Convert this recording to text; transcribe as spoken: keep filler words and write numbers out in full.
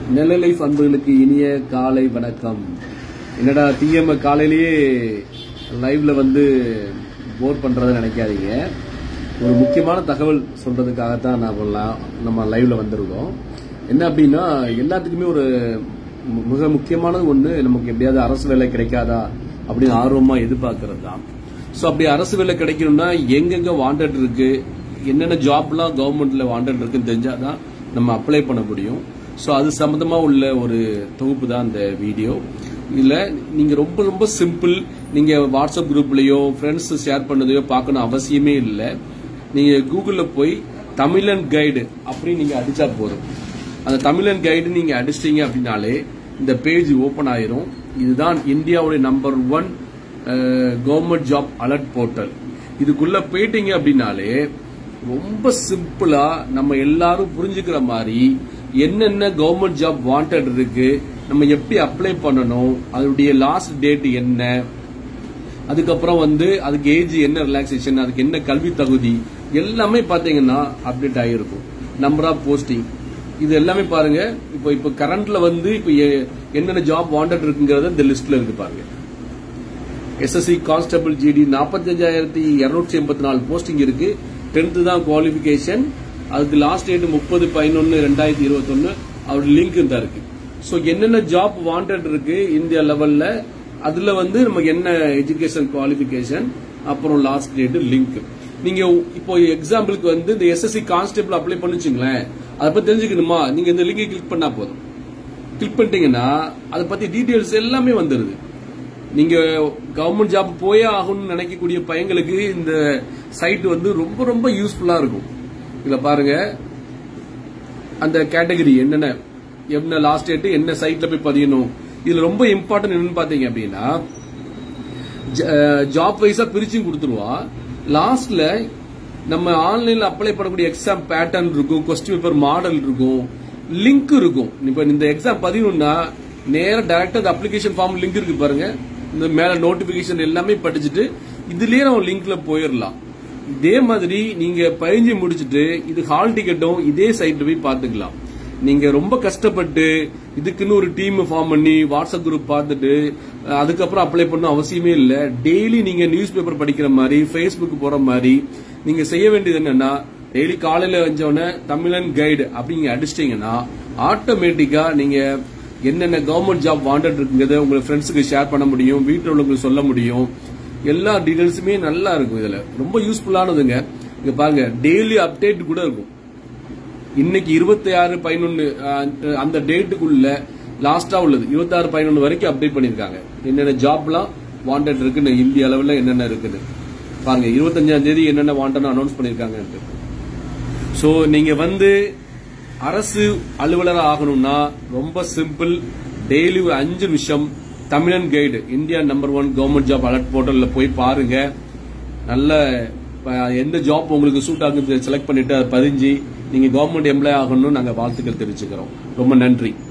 நெல்லை life அன்பர்களுக்கு இனிய காலை வணக்கம். என்னடா டிஎம் காலையிலேயே லைவ்ல வந்து போர் பண்றத நினைக்காதீங்க. ஒரு முக்கியமான தகவல் சொல்றதுக்காகத்தான் நான் நம்ம லைவ்ல வந்திருக்கோம். என்ன அப்படின்னா, எல்லாத்துக்குமே ஒரு மிக முக்கியமானது ஒண்ணு, நமக்கு எப்படியாவது அரசு வேலை கிடைக்காதா அப்படின்னு ஆர்வமா எதிர்பார்க்கறது தான். ஸோ அப்படி அரசு வேலை கிடைக்கணும்னா எங்கெங்க வாண்டட் இருக்கு, என்னென்ன ஜாப்லாம் கவர்மெண்ட்ல வாண்டட் இருக்குன்னு தெரிஞ்சாதான் நம்ம அப்ளை பண்ண முடியும். ஸோ அது சம்பந்தமா உள்ள ஒரு தொகுப்பு தான் இந்த வீடியோ. இதுல நீங்க ரொம்ப ரொம்ப சிம்பிள். நீங்க வாட்ஸ்அப் குரூப்லயோ ஃப்ரெண்ட்ஸ் ஷேர் பண்ணதையோ பார்க்கணும் அவசியமே இல்லை. நீங்க கூகுள்ல போய் தமிழன் கைடு அப்படின்னு நீங்க அடிச்சா போதும். அந்த தமிழன் கைடு நீங்க அடிச்சிட்டீங்க அப்படின்னாலே இந்த பேஜ் ஓபன் ஆயிரும். இதுதான் இந்தியாவுடைய number one government job alert portal. இதுக்குள்ள போயிட்டீங்க அப்படின்னாலே ரொம்ப சிம்பிளா நம்ம எல்லாரும் புரிஞ்சுக்கிற மாதிரி என்னென்ன கவர்மெண்ட் ஜாப் வாண்டட் இருக்கு, நம்ம எப்படி அப்ளை பண்ணணும், அதனுடைய லாஸ்ட் டேட் என்ன, அதுக்கப்புறம் வந்து அதுக்கு ஏஜ் என்ன, ரிலாக்ஸேஷன், அதுக்கு என்ன கல்வி தகுதி, எல்லாமே பாத்தீங்கன்னா அப்டேட் ஆகிருக்கும். நம்பர் ஆஃப் போஸ்டிங், இது எல்லாமே பாருங்க. இப்போ இப்போ கரண்ட்ல வந்து இப்போ என்னென்ன ஜாப் வாண்டட் இருக்குங்கிறத இந்த லிஸ்ட்ல இருக்கு பாருங்க. எஸ்எஸ்சி கான்ஸ்டபிள் ஜிடி நாற்பத்தி அஞ்சாயிரத்தி இருநூற்றி எண்பத்தி நாலு போஸ்டிங் இருக்கு. டென்த் தான் குவாலிபிகேஷன். அதுக்கு லாஸ்ட் டேட் முப்பது பதினொன்னு ரெண்டாயிரத்தி இருபத்தி ஒன்னு அவருடைய லிங்க் தான் இருக்கு. ஸோ என்னென்ன ஜாப் வாண்டட் இருக்கு இந்தியா லெவல்ல, அதுல வந்து நமக்கு என்ன எஜுகேஷன் குவாலிபிகேஷன், அப்புறம் லாஸ்ட் டேட் லிங்க். நீங்க இப்போ எக்ஸாம்பிளுக்கு வந்து இந்த எஸ்எஸ்சி கான்ஸ்டபிள் அப்ளை பண்ணிச்சுங்களேன், அதை பத்தி தெரிஞ்சுக்கணுமா, நீங்க இந்த லிங்கை கிளிக் பண்ணா போதும். கிளிக் பண்ணிட்டீங்கன்னா அதை பத்தி டீடைல்ஸ் எல்லாமே வந்துருது. நீங்க கவர்மெண்ட் ஜாப் போயே ஆகணும்னு நினைக்கக்கூடிய பையங்களுக்கு இந்த சைட் வந்து ரொம்ப ரொம்ப யூஸ்ஃபுல்லா இருக்கும். இதுல பாருங்க அந்த கேட்டகரி என்னென்ன, என்ன லாஸ்ட் டேட், என்ன சைட்ல போய் பதியணும். இதுல ரொம்ப இம்பார்ட்டன்ட் என்னன்னு பாத்தீங்க அப்படின்னா, ஜாப் வைஸா பிரிச்சும் கொடுத்துருவா. லாஸ்ட்ல நம்ம ஆன்லைன்ல அப்ளை பண்ணக்கூடிய எக்ஸாம் பேட்டர்ன் இருக்கும், கொஸ்டின் பேப்பர் மாடல் இருக்கும், லிங்க் இருக்கும். இப்ப இந்த எக்ஸாம் பதியணும்னா நேர டைரக்டா இந்த அப்ளிகேஷன் ஃபார்ம் லிங்க் இருக்கு பாருங்க. இந்த மேல நோட்டிபிகேஷன் எல்லாமே படிச்சுட்டு இதுலயே நம்ம லிங்க்ல போயிடலாம். இதே மாதிரி நீங்க பதிஞ்சு முடிச்சுட்டு இது ஹால் டிக்கெட்டும் இதே சைட்ல போய் பாத்துக்கலாம். நீங்க ரொம்ப கஷ்டப்பட்டு இதுக்குன்னு ஒரு டீம் ஃபார்ம் பண்ணி வாட்ஸ்அப் குரூப் பார்த்துட்டு அதுக்கப்புறம் அப்ளை பண்ண அவசியமே இல்லை. டெய்லி நீங்க நியூஸ் பேப்பர் படிக்கிற மாதிரி, ஃபேஸ்புக் போற மாதிரி நீங்க செய்ய வேண்டியது என்னன்னா, டெய்லி காலையில வந்தோடனே தமிழன் கைடு அப்படிங்க அடிச்சிட்டீங்கன்னா ஆட்டோமேட்டிக்கா நீங்க என்னென்ன கவர்மெண்ட் ஜாப் வாண்டட் இருக்குங்கிறத உங்க ஃப்ரெண்ட்ஸுக்கு ஷேர் பண்ண முடியும், வீட்டில் உள்ளவங்களுக்கு சொல்ல முடியும். எல்லா டீடைல்ஸுமே நல்லா இருக்கும். இதுல ரொம்ப யூஸ்ஃபுல்லானதுங்க. இங்க பாருங்க, டெய்லி அப்டேட் கூட இருக்கும். இன்னைக்கு இருபத்தி ஆறு பதினொன்னு அந்த டேட்டுக்குள்ள லாஸ்டா உள்ளது இருபத்தி ஆறு பதினொன்னு வரைக்கும் அப்டேட் பண்ணிருக்காங்க. என்னென்ன ஜாப்லாம் வாண்டட் இருக்குன்னு இந்திய அளவில் என்னென்ன இருக்குது பாருங்க. இருபத்தஞ்சாம் தேதி என்னென்ன வாண்டட் அனௌன்ஸ் பண்ணிருக்காங்க. சோ நீங்க வந்து அரசு அலுவலர் ஆகணும்னா ரொம்ப சிம்பிள். டெய்லி ஒரு அஞ்சு நிமிஷம் Tamilan guide India number one government job alert போர்ட்டல்ல போய் பாருங்க. நல்ல எந்த ஜாப் உங்களுக்கு சூட் ஆகுது செலக்ட் பண்ணிட்டு அதை பதிஞ்சு நீங்க கவர்மெண்ட் எம்ப்ளாய் ஆகணும்னு நாங்க வாழ்த்துக்கள் தெரிவிச்சுக்கிறோம். ரொம்ப நன்றி.